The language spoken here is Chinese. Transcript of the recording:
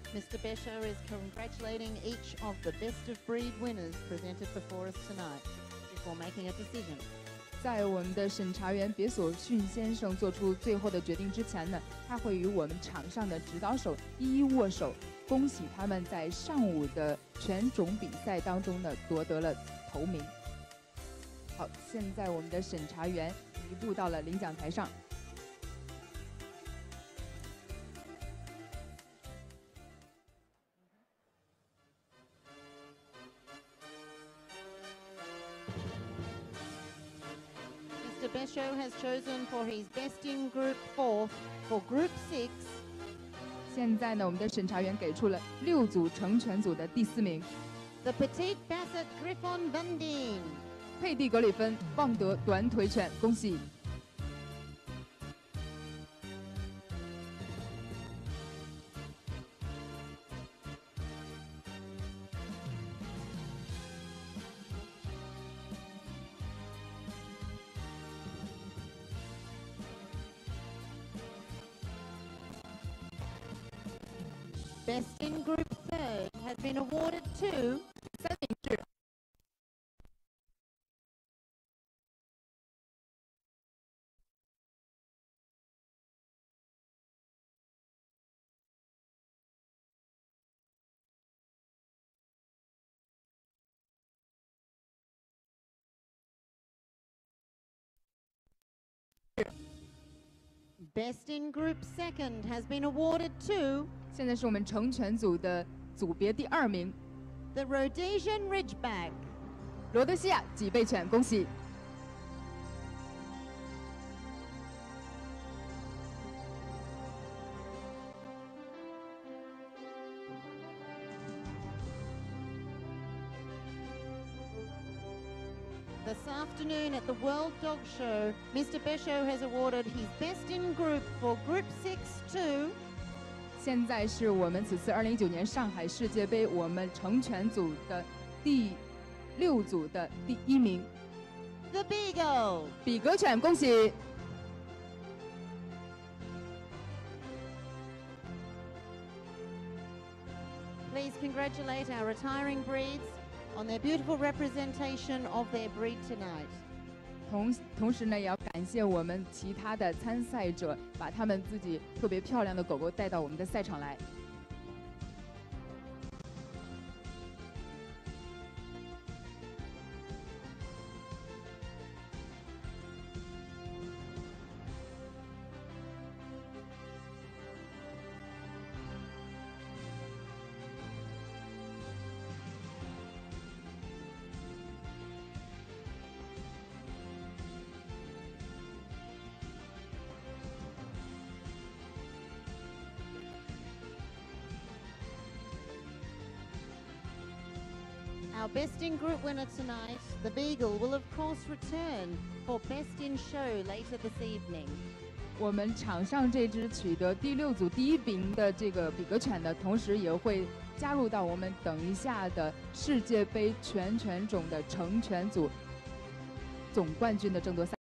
Mr. Besho is congratulating each of the best of breed winners presented before us tonight before making a decision. 在我们的审查员别所逊先生做出最后的决定之前呢，他会与我们场上的指导手一一握手，恭喜他们在上午的犬种比赛当中呢夺得了头名。好，现在我们的审查员移步到了领奖台上。 Mr. Besho has chosen for his best in group 4th for group 6. 现在呢，我们的审查员给出了6组成犬组的第4名。 The Petite Basset Griffon Van Dien. 佩蒂格里芬旺德短腿犬，恭喜！ Best in Group 3rd has been awarded to 3名是 Best in Group 2nd has been awarded to 现在是我们成犬组的组别第2名 the Rhodesian Ridgeback. 罗德西亚脊背犬，恭喜！ This afternoon at the World Dog Show, Mr. Besho has awarded his best in group for Group 6 to 现在是我们此次2019年上海世界杯我们成犬组的第6组的第1名 the Beagle. 比格犬，恭喜！ Please congratulate our retiring breeds on their beautiful representation of their breed tonight. 同时呢，也要感谢我们其他的参赛者，把他们自己特别漂亮的狗狗带到我们的赛场来。 Our best in group winner tonight, the Beagle, will of course return for best in show later this evening. 我们场上这只取得第6组第1名的这个比格犬的同时，也会加入到我们等一下的世界杯全犬种的成犬组总冠军的争夺赛。